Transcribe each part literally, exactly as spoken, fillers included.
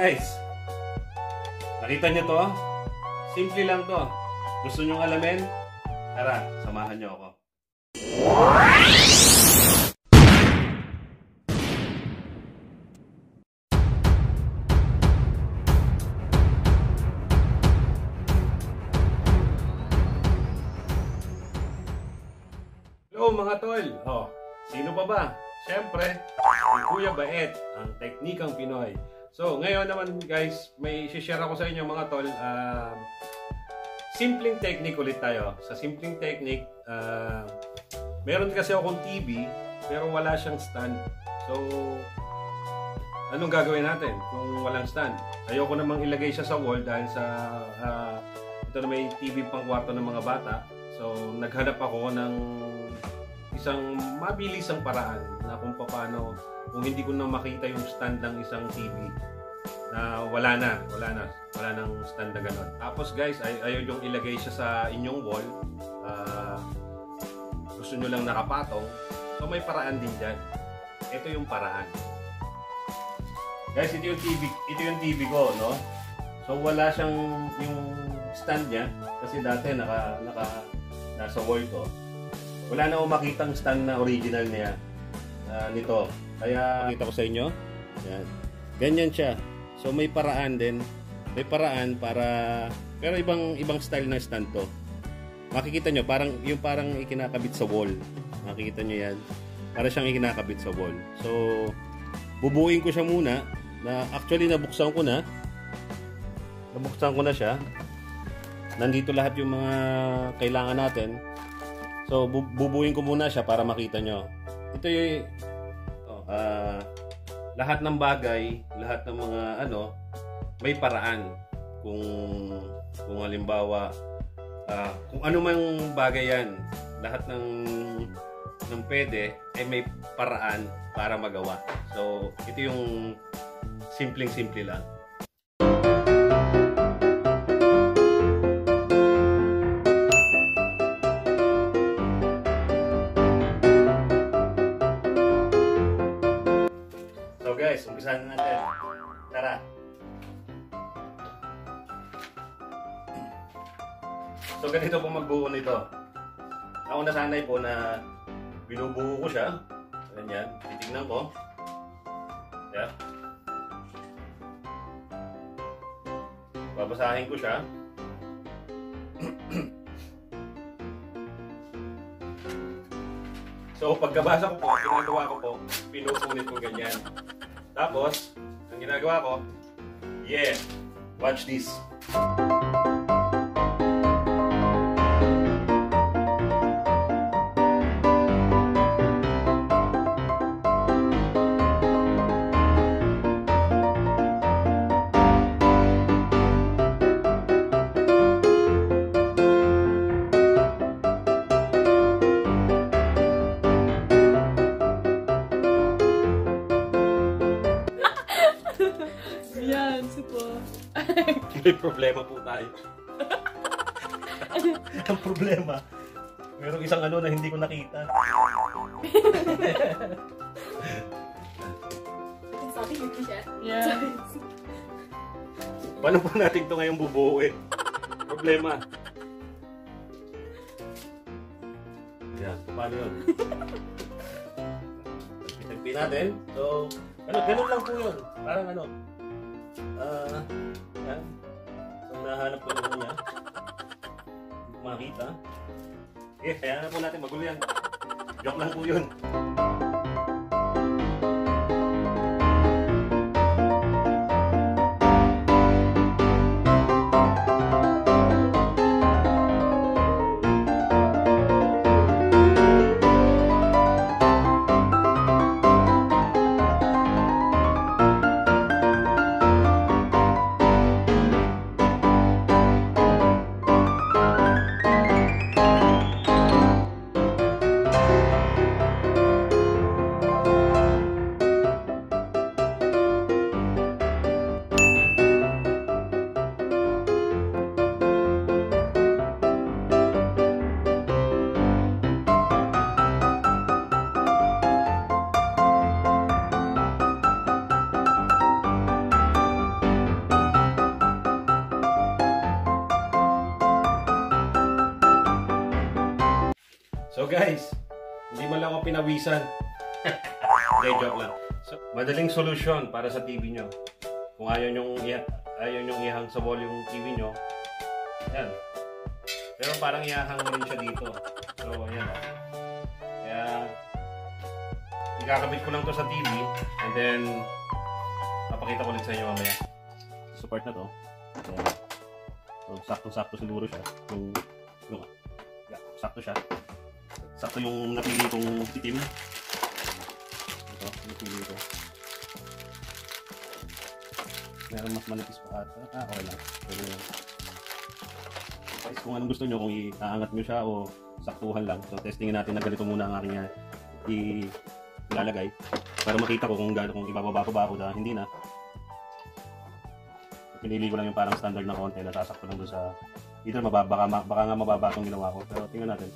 guys, nakita nyo to? Simple lang to. Gusto nyo alamin? Tara, samahan nyo ako. Hello mga tol! Oh, sino pa ba? Siyempre, si Kuya Bait, ang Teknikang Pinoy. So, ngayon naman guys, may share ako sa inyo mga tol. Uh, simpleng technique ulit tayo. Sa simpleng technique, uh, meron kasi akong T V, pero wala siyang stand. So, anong gagawin natin kung walang stand? Ayoko namang ilagay siya sa wall dahil sa uh, ito na may T V pang kwarto ng mga bata. So, naghanap ako ng isang mabilisang paraan na kung paano, kung hindi ko na makita yung stand ng isang T V na wala na, wala na, wala nang stand na gano'n. Tapos guys, ay ayaw yung ilagay siya sa inyong wall. Uh, gusto nyo lang nakapatong. So may paraan din dyan. Ito yung paraan. Guys, ito yung T V, ito yung T V ko, no? So wala siyang yung stand niya kasi dati naka, naka nasa wall ko. Wala na akong makitang stand na original niya uh, nito. Kaya nakita ko sa inyo. Yan. Ganyan siya. So may paraan din. May paraan para pero ibang ibang style ng stand to. Makikita nyo parang yung parang ikinakabit sa wall. Makikita nyo yan. Para siyang ikinakabit sa wall. So bubuuin ko siya muna. Na actually nabuksan ko na. Nabuksan ko na siya. Nandito lahat yung mga kailangan natin. So, bu bubuin ko muna siya para makita nyo. Ito yung oh, uh, lahat ng bagay, lahat ng mga ano, may paraan. Kung, kung halimbawa, uh, kung ano mang bagay yan, lahat ng, ng pwede, ay may paraan para magawa. So, ito yung simpleng-simple lang. Guys, umpisahan na natin. Tara. So, ganito po magbuo nito. Ako nasanay po na binubuo ko siya. Ganyan. Titignan ko. Yeah. Babasahin ko siya. So, pagkabasa ko po, ginagawa ko po, pinupunit ko ganyan. Tapos, ang ginagawa ko, yeah, watch this. Yan, supo. May problema po tayo. Ang problema, mayroong isang ano na hindi ko nakita. Sabi ko siya. Yeah. Paano po natin ito ngayong bubuuin? Problema. Yan, paano yun? Tagpi natin. So, ano, ganun lang po yun. Parang ano. Ah, uh, yan. So, nahanap ko naman niya. Hindi ko makita. Eh, kaya na po natin magulo yan. Joke lang po yun. guys, hindi man lang ako pinawisan. Hindi, joke lang. So, madaling solusyon para sa T V nyo. Kung ayaw nyong, ayaw nyong ihang sa wall yung T V nyo, yan. Pero parang ihang rin siya dito. So, yan. Kaya, ikakabit ko lang to sa T V and then, papakita ko ulit sa inyo mamaya. Support na to. Ayan. So, sakto-sakto siguro siya. Yung, yung, yeah, sakto siya. Sakto yung napili kong itim. Ito, napili ko. Meron mas manipis pa ata. Ah, okay lang. Pero, guys, kung anong gusto nyo, kung iaangat nyo siya o saktuhan lang. So, testingin natin na ganito muna ang aking ilalagay. Para makita ko kung gaano, kung ibababa ko ba ako na hindi na. Pinili ko lang yung parang standard na konti na sasakto lang doon sa either mababa, baka, baka nga mababa itong ginawa ko, pero tingnan natin.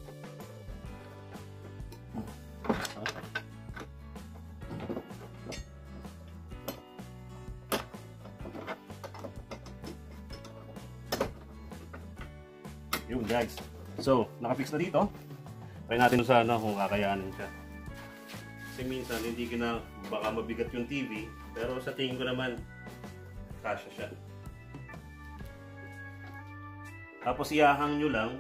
Yun guys, so nakafix na dito. Try natin sa ano kung kakayanin siya. Kasi minsan hindi ko na baka mabigat yung T V, pero sa tingin ko naman kasya siya. Tapos iahang nyo lang.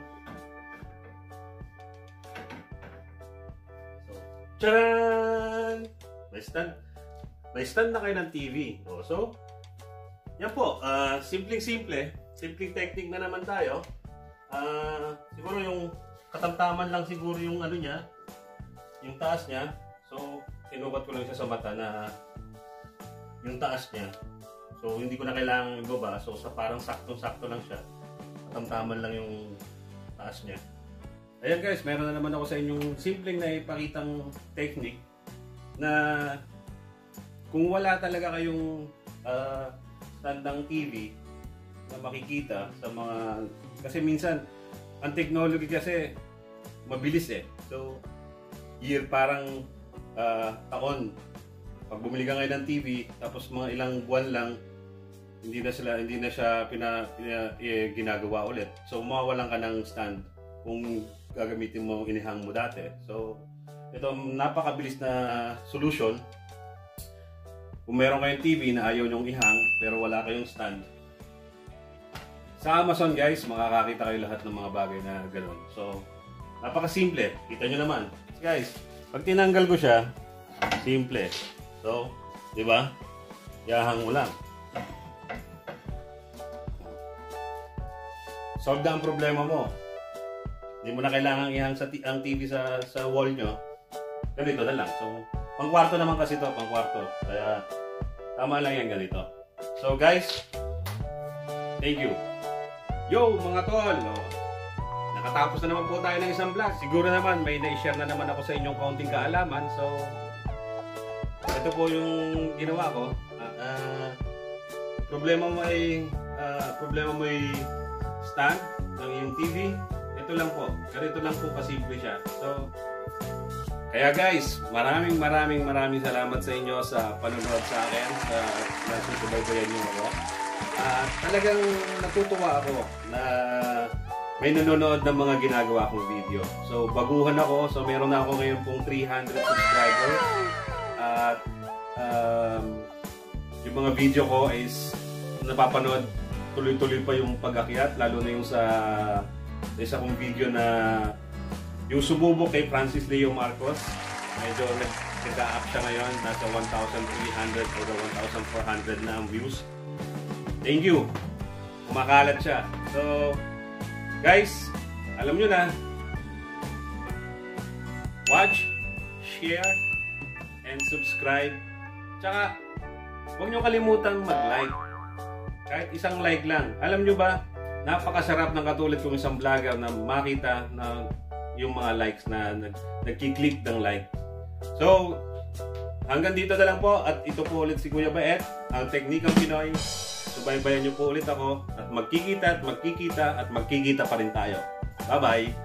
So, tcharan! May stand. May stand na kayo ng T V. O, so, yan po. Uh, simpleng-simple. Simpleng technique na naman tayo. Uh, siguro yung katamtaman lang siguro yung ano niya. Yung taas niya. So, kinubat ko lang siya sa mata na yung taas niya. So, hindi ko na kailangan ibaba. So, sa parang saktong-sakto lang siya. Tamtaman lang yung taas niya. Ayan guys, meron na naman ako sa inyong simpleng na ipakitang technique na kung wala talaga kayong uh, stand ng T V na makikita sa mga... Kasi minsan, ang technology kasi mabilis eh. So, year parang uh, taon. Pag bumili ka ngayon ng T V, tapos mga ilang buwan lang, hindi na sila hindi na siya pina, pina eh, ginagawa ulit. So mawawalan ka ng stand kung gagamitin mo inihang mo dati. So ito napakabilis na solution. Kung meron kayong T V na ayaw nyong ihang pero wala kayong stand. Sa Amazon guys, makakakita kayo lahat ng mga bagay na ganoon. So napakasimple. Kita nyo naman. Guys, pag tinanggal ko siya, simple. So, di ba? Yahang mo lang. Solve na ang problema mo. Hindi mo na kailangan ihang sa ang T V sa sa wall nyo. Ganito na lang. So, pang kwarto naman kasi to, pang kwarto. Kaya tama lang yan ganito. So guys, thank you. Yo mga tol, oh, nakatapos na naman po tayo ng isang vlog. Siguro naman may na-share na naman ako sa inyong kaunting kaalaman. So, ito po yung ginawa ko. Uh, uh, problema mo ay uh, problema mo ay stand ng iyong T V. Ito lang po. Ganito lang po kasimple siya. So, kaya guys, maraming maraming maraming salamat sa inyo sa panonood sa akin. Sa nasusubaybayan niyo ako. Uh, talagang natutuwa ako na may nanonood ng mga ginagawa kong video. So, baguhan ako. So, meron na ako ngayon pong three hundred subscribers. At um, yung mga video ko is napapanood tuloy-tuloy pa yung pag-akyat, lalo na yung sa isa kong video na yung sumubok kay Francis Leo Marcos. Medyo nag-up siya ngayon, nasa one thousand three hundred o one thousand four hundred na ang views. Thank you! Kumakalat siya. So, guys, alam nyo na, watch, share, and subscribe. Tsaka, huwag nyo kalimutang mag-like. Kahit isang like lang. Alam nyo ba, napakasarap ng katulad kong isang vlogger na makita na yung mga likes na nag nagkiklik ng like. So, hanggang dito na lang po. At ito po ulit si Kuya Baet, ang Teknikang Pinoy. Subaybayan nyo po ulit ako. At magkikita at magkikita at magkikita pa rin tayo. Bye-bye!